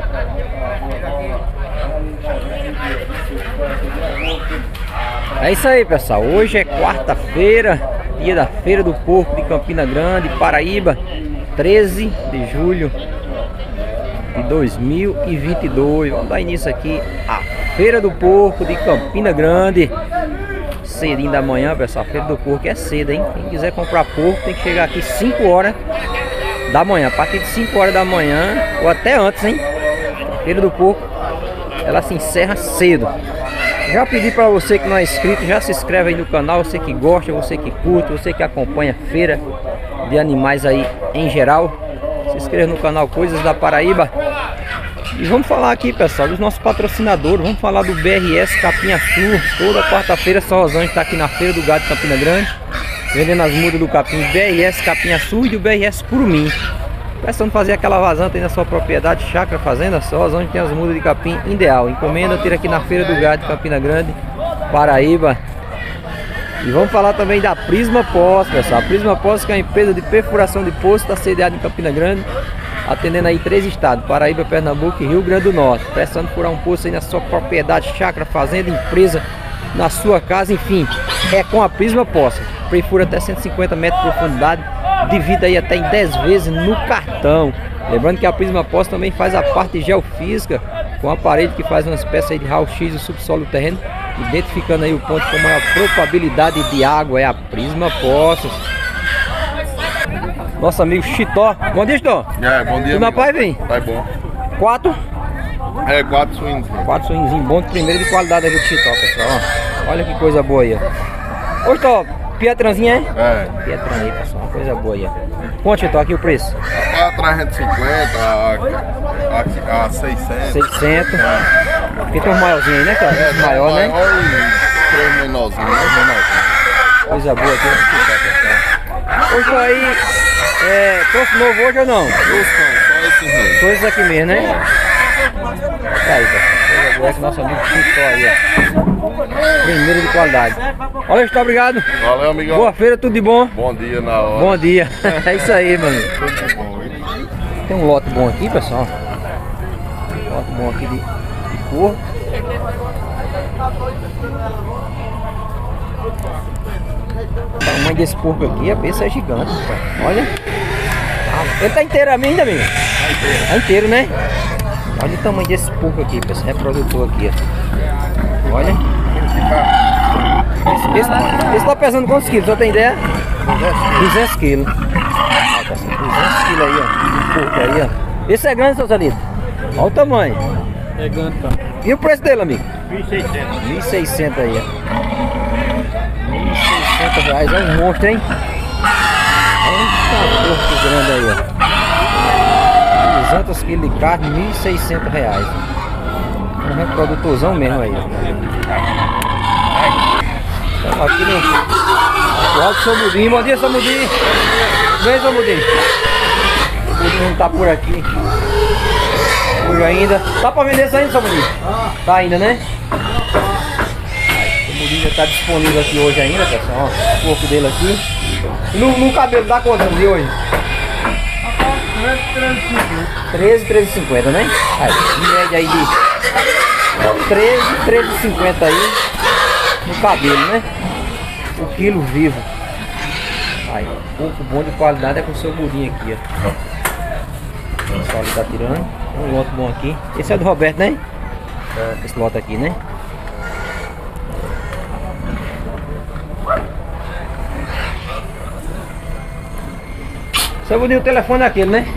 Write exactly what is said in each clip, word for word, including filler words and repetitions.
É isso aí, pessoal. Hoje é quarta-feira, dia da Feira do Porco de Campina Grande, Paraíba, treze de julho de dois mil e vinte e dois. Vamos dar início aqui à Feira do Porco de Campina Grande. Cedinho da manhã, pessoal. A Feira do Porco é cedo, hein? Quem quiser comprar porco tem que chegar aqui cinco horas da manhã. A partir de cinco horas da manhã, ou até antes, hein? A Feira do Porco, ela se encerra cedo. Já pedi para você que não é inscrito, já se inscreve aí no canal. Você que gosta, você que curte, você que acompanha a feira de animais aí em geral. Se inscreva no canal Coisas da Paraíba. E vamos falar aqui, pessoal, dos nossos patrocinadores. Vamos falar do B R S Capinha Sul. Toda quarta-feira, São Rosângela está aqui na Feira do Gado de Campina Grande, vendendo as mudas do capim B R S Capinha Sul e do B R S Curumim. Pensando fazer aquela vazante aí na sua propriedade, chácara, fazenda, só onde tem as mudas de capim ideal. Encomenda ter aqui na Feira do Gado de Campina Grande, Paraíba. E vamos falar também da Prisma Pós, pessoal. A Prisma Pós, que é uma empresa de perfuração de poço, está sediada em Campina Grande, atendendo aí três estados: Paraíba, Pernambuco e Rio Grande do Norte. Precisando furar um poço aí na sua propriedade, chácara, fazenda, empresa, na sua casa, enfim, é com a Prisma Pós. Perfura até cento e cinquenta metros de profundidade, divide aí até em dez vezes no cartão. Lembrando que a Prisma Pós também faz a parte geofísica, com um aparelho que faz uma espécie aí de raio-x do subsolo do terreno, identificando aí o ponto com maior probabilidade de água. É a Prisma Pós. Nosso amigo Chitó. Bom dia, Chitó. É, bom dia. Tudo na paz, vem? Tá bom. Quatro? É, quatro suínos. Quatro suínos bom, primeiro de qualidade aqui do Chitó, pessoal. Ó, olha que coisa boa aí, ó. Ô, Chitó, Pietranzinha, é? É. Pietran aí, pessoal, uma coisa boa aí, ó. Quanto, Chitó, aqui o preço? A trezentos e cinquenta, a, a, a seiscentos. seiscentos. É. Aqui tem uns maiorzinhos aí, né, cara? É, Os maior, né? Maior e três menorzinhos, né? Menorzinho. Coisa boa aqui, ó. Hoje aí, é, trouxe novo hoje ou não? Trouxe não, só esses mesmo. Todos aqui mesmo, né? Tá aí, pessoal. Coisa boa que nosso amigo Chitó aí, ó. Primeiro de qualidade. Olha, Chitó, obrigado. Valeu, amigão. Boa feira, tudo de bom? Bom dia na hora. Bom dia. É isso aí, mano. Tudo de bom, hein? Tem um lote bom aqui, pessoal. Um lote bom aqui de, de porco. O tamanho desse porco aqui, a peça é gigante, pessoal. Olha. Ele tá inteiro ainda, amigo? Tá inteiro. Tá inteiro, né? Olha o tamanho desse porco aqui, pessoal. Reprodutor aqui, ó. Olha. Esse, esse, esse tá pesando quantos quilos? Só tem ideia? duzentos quilos. duzentos quilos aí, ó. Porco aí, ó. Esse é grande, seu Salito? Olha o tamanho. É grande, tá? E o preço dele, amigo? mil e seiscentos. mil e seiscentos aí, ó. mil e seiscentos reais. É um monstro, hein? Olha o porco grande aí, ó. duzentos quilos de carne, mil e seiscentos reais. Um reprodutorzão mesmo aí, ó. Estamos aqui no alto São Mudinho. Bom dia, São Mudinho. Vem, São Mudinho. O Mudinho não tá por aqui hoje ainda. Tá pra vender isso ainda, São Mudinho? Tá ainda, né? O Mudinho já tá disponível aqui hoje ainda, pessoal. Ó, o corpo dele aqui. E no, no cabelo dá quanto de hoje? treze, treze e cinquenta, né? Aí, média aí de treze, treze e cinquenta aí no cabelo, né? O quilo vivo. Aí, pouco bom de qualidade é com o seu budinho aqui, ó. O pessoal ali tá tirando. Um lote bom aqui. Esse é do Roberto, né? É. Esse lote aqui, né? Seu budinho, o telefone é aquele, né?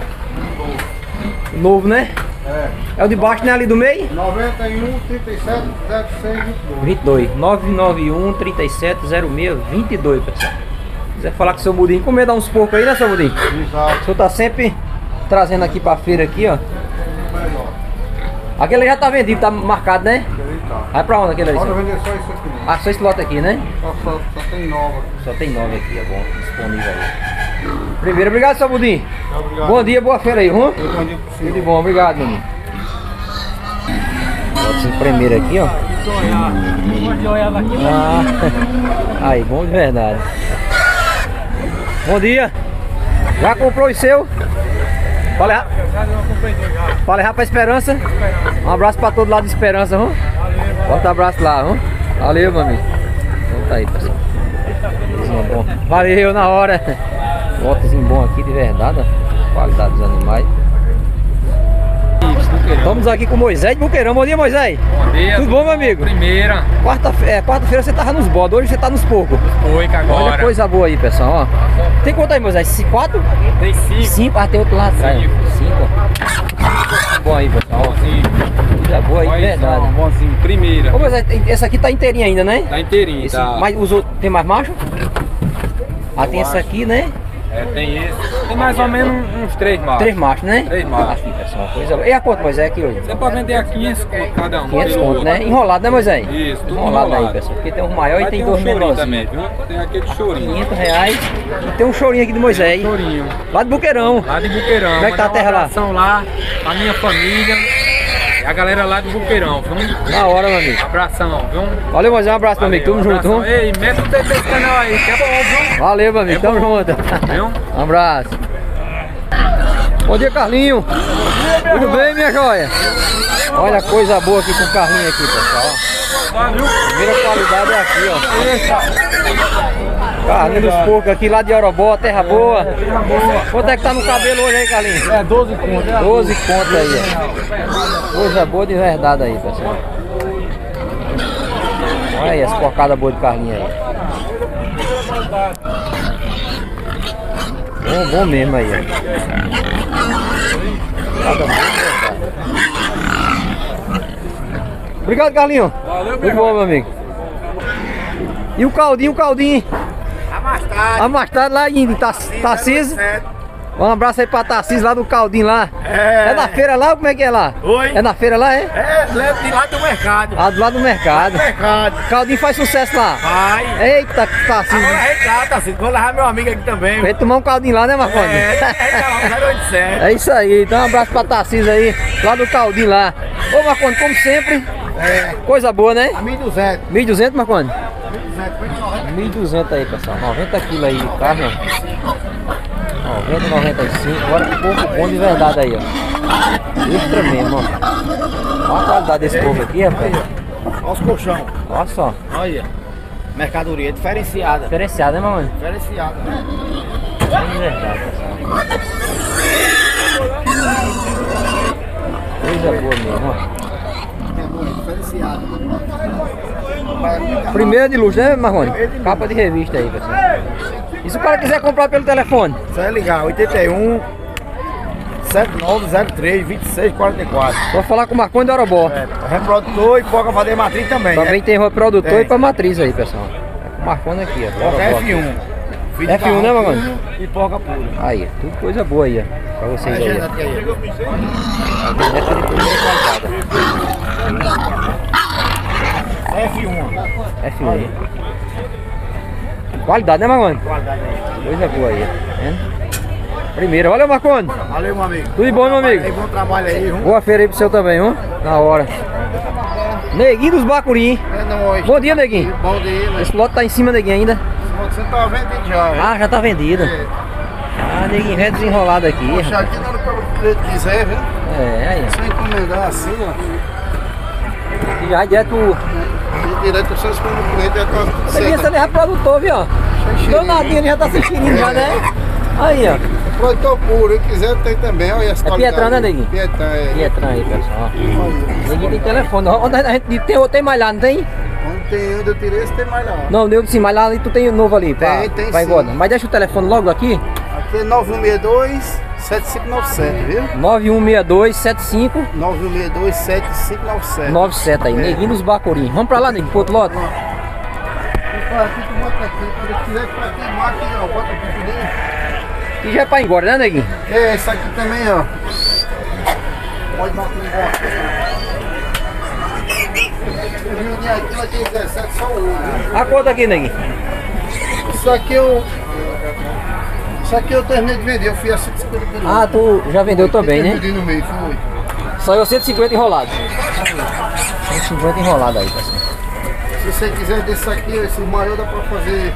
É. Novo, né? É. É o de baixo, né? Ali do meio? noventa e um, trinta e sete, zero seis, vinte e dois. nove nove um, trinta e sete, zero seis, vinte e dois, pessoal. Se quiser falar com o seu Mudinho, encomendar uns porcos aí, né, seu Mudinho? Exato. O senhor tá sempre trazendo aqui pra feira aqui, ó. Aquele já tá vendido, tá marcado, né? Vai pra onde aquele ali? Pode senhor? vender só isso aqui. Ah, só esse lote aqui, né? Só, só, só tem nova. Só tem nove aqui, é bom, disponível aí. Primeiro, obrigado, seu Mudinho. Obrigado. Bom dia, boa feira aí, hum? Bom dia pro senhor. Tudo de bom, obrigado, menino. Lotezinho primeiro aqui, ó. Ah, aí, bom de verdade. Bom dia. Já comprou o seu? Olha. Já não comprei já. Fala aí, rapaz, Esperança. Um abraço pra todo lado de Esperança, vamos? Bota um abraço lá, vamos? Valeu, meu amigo. Então tá aí, pessoal. Bom. Valeu, na hora. Botezinho bom aqui, de verdade. Qualidade dos animais. Estamos aqui com o Moisés de Buqueirão. Bom dia, Moisés. Bom dia. Tudo bom, meu amigo? Primeira. Quarta-feira é, quarta-feira você tava nos bodes, hoje você tá nos porcos. Foi, que agora. Olha coisa boa aí, pessoal, ó. Tem quanto aí, Moisés? Quatro? Tem cinco. Cinco, ah, tem outro lá atrás. Cinco. Cinco. Bom aí, pessoal. Bonzinho. Coisa boa aí, de verdade. Só, bonzinho. Primeira. Ô, Moisés, essa aqui tá inteirinha ainda, né? Tá inteirinho, Esse, tá. mas os outros, tem mais macho? Ah, tem essa aqui, né? É, tem esse. Tem mais ou menos uns três machos. Três machos, né? Três machos. Aqui, pessoal, coisa boa. E a quanto, Moisés, aqui hoje? Você pode vender a quinhentos conto cada um. quinhentos pelo conto, outro. né? Enrolado, né, Moisés? Isso, tudo enrolado, enrolado aí, pessoal. Porque tem um maior Mas e tem, tem dois um chorinho menorzinhos. também, viu? Tem aquele chorinho. quinhentos reais. E tem um chorinho aqui de Moisés. Chorinho. Lá de Buqueirão. Lá de Buqueirão. Como é que tá a terra lá? Um lá, a minha família. E a galera lá de Buqueirão, viu? Na hora, meu amigo. Abração, viu? Valeu, Moisés. Um abraço, meu amigo. Tamo junto, abração. viu? Ei, mete o dedo nesse canal aí, que é bom, viu? Valeu, meu amigo. É Tamo bom. junto. Viu? Um abraço. Bom dia, Carlinho. Tudo bem, minha joia? Olha a coisa boa aqui com o Carlinho aqui, pessoal. Primeira qualidade é aqui, ó. Carlinho dos porcos aqui lá de Orobó, terra boa. Quanto é que tá no cabelo hoje aí, Carlinho? É doze conto. doze conto aí, ó. Coisa boa de verdade aí, pessoal. Olha aí as porcadas boas de Carlinho aí. Bom, bom mesmo aí, ó. Cada boa de verdade. Obrigado, Carlinho. Valeu, Tudo bom, meu amigo. E o caldinho, o caldinho? Amastado. Amastado lá em Tarcísio. Um abraço aí pra Tarcísio lá do Caldinho lá. É. É na feira lá ou como é que é lá? Oi? É na feira lá, é? É, leva de lá do mercado. Lá do lado do mercado. Mercado. Caldinho faz sucesso lá. Vai. Eita, Tarcísio. Agora retrata, assim. Vou levar meu amigo aqui também. Vai tomar um caldinho lá, né, Marconi? É, é, zero oito sete. É isso aí. Então um abraço pra Tarcísio aí, lá do Caldinho lá. Ô, Marconi, como sempre, É. coisa boa, né? A mil e duzentos. mil e duzentos, Marconi? mil e duzentos. mil e duzentos aí, pessoal. noventa quilos aí de carne, ó. noventa, noventa e cinco. Agora um pouco bom de verdade aí, ó. Extra mesmo, ó. Olha a qualidade desse povo aqui, rapaz. Olha os colchão. Olha só. Olha. Mercadoria diferenciada. Diferenciado, né, mamãe? Diferenciada. De verdade, pessoal. Coisa boa mesmo, ó. Diferenciada. Primeira de luxo, né, Marrone? Capa de revista aí, pessoal. E se o cara quiser comprar pelo telefone? Você vai ligar, oitenta e um, setenta e nove, zero três, vinte e seis, quarenta e quatro. Vou falar com o Marconi do Orobó. É, reprodutor e pode fazer matriz também. Também né? tem reprodutor Tem. e pra matriz aí, pessoal. É com o Marconi aqui, ó. Toca Orobó F um. Filho F um, de né, carro Magone? puro E porca pura. Aí, tudo coisa boa aí, ó. Pra vocês aí, ó. Agenda aí. Essa de primeira qualidade. F um. F um. Aí. Qualidade, né, Marconi? Qualidade aí. Coisa boa aí, ó. Vendo? Primeira. Valeu, Marconi. Valeu, meu amigo. Tudo de bom, meu amigo? Aí, bom trabalho aí, viu? Boa feira aí pro seu também, ó. Na hora. Neguinho dos Bacurim. É nóis. Bom dia, Neguinho. Bom dia, né? Esse lote tá em cima, Neguinho, ainda. Você tá vendendo já, né? Ah, já tá vendido. Ah, Neguinho é desenrolado aqui. Poxa, aqui dando pelo preço que quiser, viu? É, aí, Se encomendar assim, ó. ó. Já é direto pro... E direto pro seu cliente, já tá tudo Neguinho, você certo. nem é produtor, viu, ó. Danadinho, ele já tá se enxerindo já, né? Aí, ó. Produtor puro, se quiser tem também, olha essa É Pietrão, né, Neguinho? Pietrão, é. Pietrão aí, pessoal. Neguinho tem telefone. Onde a gente tem, tem mais lá, não tem? Onde tem, onde eu tirei, esse tem mais lá. Não, eu sim, mas lá ali tu tem o novo ali. Pra, Tem, tem pra sim. engorda. Mas deixa o telefone logo aqui. Aqui é nove um seis dois, sete cinco nove sete, viu? nove um seis dois sete cinco nove um seis dois, sete cinco nove sete. nove sete aí. É. Neguinho dos Bacurim. Vamos pra lá, Neguinho, pro outro lote. Aqui tu bota aqui, se quiser pra queimar aqui, ó, bota aqui tudinho. Que já é pra engorda, né, Neguinho? É, esse aqui também, ó. Pode botar aqui embora. Aqui vai ter dezessete, só o ouro, viu? A conta aqui, Neguinho. Isso aqui eu... Isso aqui eu terminei de vender, eu fui a cento e cinquenta por Ah, tu já vendeu também, né? Vendi no meio, foi. Saiu cento e cinquenta enrolado. cento e cinquenta enrolado aí, pessoal. Se você quiser desse aqui, esse maior dá pra fazer...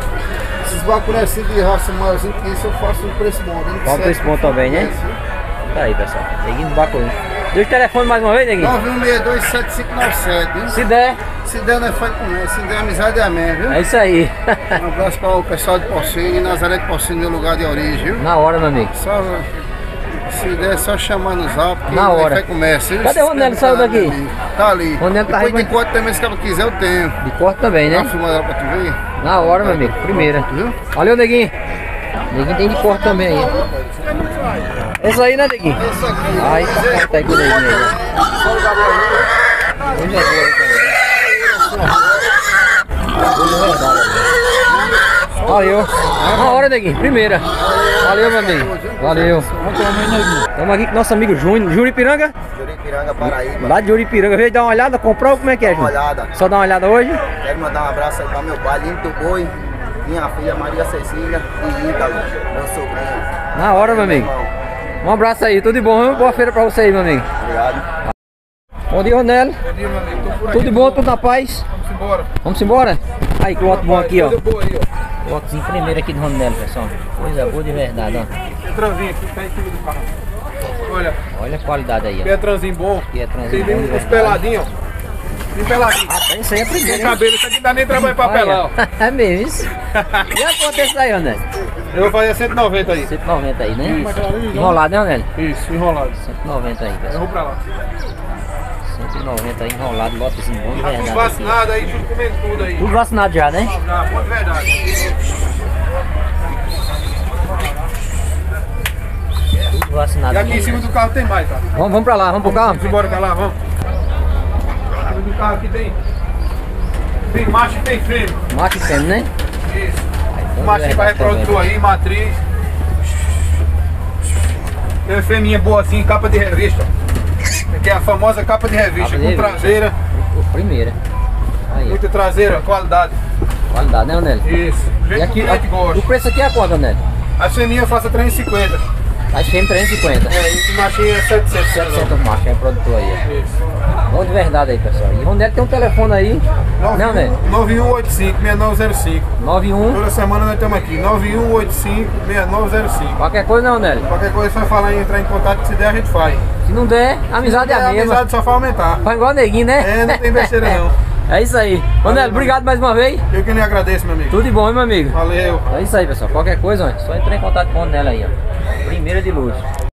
Esses bacurinhos assim de raça maiorzinho que isso eu faço um preço bom. Qual o preço bom também, né? Tá aí, pessoal. Neguinho do Bacurim. Deixa o telefone mais uma vez, Neguinho. nove um seis dois sete cinco nove sete, viu? Se der. Se der, não é feito com ele. Se der, amizade é amém, viu? É isso aí. Um abraço para o pessoal de Porcine, Nazaré de Porcine, meu lugar de origem, viu? Na hora, meu amigo. Só, se der, é só chamar no zap. Na hora. Comércio, cadê o Ronelo? Saiu daqui? Ali. Tá ali. O Ronelo tá Depois aí, de corte também, se ela quiser, eu tenho. De corte também, Dá né? uma filmada pra tu ver. Na hora, meu amigo. Primeira. Viu? Valeu, Neguinho. Neguinho tem de corte também aí. Esse aí, né, Neguinho? Esse aqui. Aí, tá corta aí com o Neguinho aí. Hoje é boa aí também. Hoje é verdade, né? Valeu. Na hora, Neguinho. Primeira. Valeu, meu amigo. Valeu. Estamos aqui com nosso amigo Júnior. Juripiranga? Juripiranga, Paraíba. Lá de Juripiranga. Veio dar uma olhada, comprar ou como é que é, Dá uma Júnior? olhada. Só dar uma olhada hoje? Quero mandar um abraço aí para meu pai, Lino do Boi, minha filha Maria Cecília e Ítalo, meu sobrinho. Na hora, meu amigo. Irmão. Um abraço aí. Tudo de bom. Boa feira pra você aí, meu amigo. Obrigado. Bom dia, Ronelo. Bom dia, meu amigo. Tô por aqui. Tudo de bom, tudo na paz? Vamos embora. Vamos embora? Aí, cloto bom aqui, ó. Coisa boa aí, ó. Clotozinho primeiro aqui do Ronelo, pessoal. Coisa boa de verdade, ó. Petranzinho aqui, tá em cima do carro. Olha, Olha a qualidade aí, ó. Petranzinho bom. Petranzinho Tem bom de uns verdade. peladinhos, ó. Tem peladinho. Rapaz, isso aí é a Tem primeira. hein? cabelo, isso aqui dá nem trabalho pra pelar, ó. Olha, é mesmo isso. E a conta desse aí, Ronelo? Eu vou fazer cento e noventa aí. cento e noventa aí, né? Enrolado, né, Ronelo? Isso, enrolado. cento e noventa aí, Eu pessoal. vou pra lá. cento e noventa aí, enrolado, lotezinho bom de Tá tudo verdade. aqui. vacinado aí, tudo comendo tudo aí. Tudo vacinado já, né? Já, pô, de verdade. Tudo vacinado. E aqui em cima do carro tem mais, tá? Vamos, vamos pra lá, vamos pro carro? Vamos embora pra lá, vamos. Em cima do carro aqui tem. Tem macho e tem fêmea. Macho e fêmea, né? Isso. Então, O machinho vai verdade também. reprodutor aí, matriz. Tem uma fêmea boa assim, capa de revista. Que é a famosa capa de revista, Capa de com revista. traseira, Primeira. Aí, ó. muita traseira, qualidade. Qualidade, né, Ronelo? Isso. Do E jeito aqui, que o cliente a- gosta. o preço aqui é quanto, Ronelo? A fêmea faça trezentos e cinquenta. As fêmeas trezentos e cinquenta. É, e esse machinho é setecentos. setecentos macho, é o produtor aí, Isso. ó. Bom de verdade aí, pessoal. E o Ronelo tem um telefone aí. Não, né? nove um oito cinco, seis nove zero cinco. nove um. Toda semana nós estamos aqui. nove um oito cinco, seis nove zero cinco. Qualquer coisa, não, Ronelo? Qualquer coisa só falar em entrar em contato, se der a gente faz. Se não der, a amizade é É, a a mesma. amizade só vai aumentar. Faz igual neguinho, né? É, não tem besteira não. É isso aí. Ronelo, obrigado mais uma vez. Eu que lhe agradeço, meu amigo. Tudo de bom, hein, meu amigo? Valeu. É isso aí, pessoal. Qualquer coisa, ó, só entrar em contato com o Ronelo aí, ó. Primeira de luz.